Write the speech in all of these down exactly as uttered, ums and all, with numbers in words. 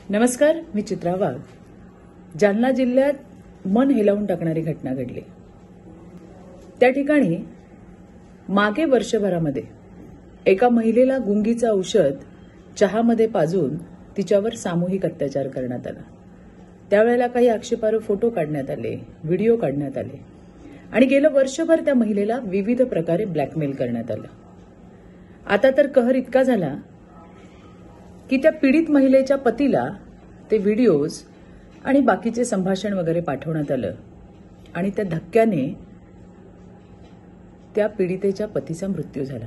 नमस्कार, मी चित्रा वाघ. जालना जिल्ह्यात मन हेलावून टाकणारी घटना घडली. त्या ठिकाणी मागे वर्षभरामध्ये एका महिलेला गुंगीचं औषध चहामध्ये पाजून तिच्यावर सामूहिक अत्याचार करण्यात आला. त्यावेळेला काही आक्षेपार्ह फोटो काढण्यात आले, व्हिडिओ काढण्यात आले आणि गेलं वर्षभर त्या महिलेला विविध प्रकारे ब्लॅकमेल करण्यात आलं. आता तर कहर इतका झाला की त्या पीडित महिलेच्या पतीला ते व्हिडिओज आणि बाकीचे संभाषण वगैरे पाठवण्यात आलं आणि त्या धक्क्याने त्या पीडितेच्या पतीचा मृत्यू झाला.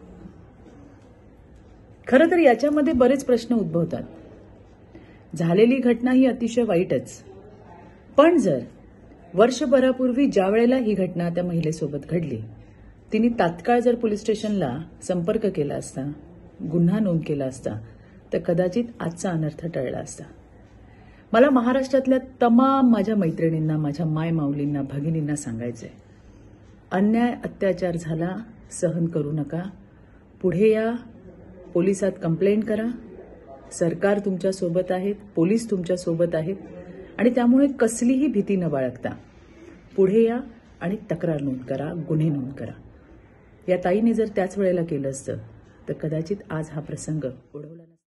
खरं तर याच्यामध्ये बरेच प्रश्न उद्भवतात. झालेली घटना ही अतिशय वाईटच, पण जर वर्षभरापूर्वी ज्या वेळेला ही घटना त्या महिलेसोबत घडली, तिने तात्काळ जर पोलीस स्टेशनला संपर्क केला असता, गुन्हा नोंद केला असता, तर कदाचित आजचा अनर्थ टळला असता. मला महाराष्ट्रातल्या तमाम माझ्या मैत्रिणींना, माझ्या माय माऊलींना, भगिनींना सांगायचंय, अन्याय अत्याचार झाला, सहन करू नका. पुढे या, पोलिसात कंप्लेंट करा. सरकार तुमच्या सोबत आहेत, पोलीस तुमच्या सोबत आहेत आणि त्यामुळे कसलीही भीती न बाळगता पुढे या आणि तक्रार नोंद करा, गुन्हे नोंद करा. या ताईने जर त्याच वेळेला केलं असतं तर कदाचित आज हा प्रसंग ओढवला नसता.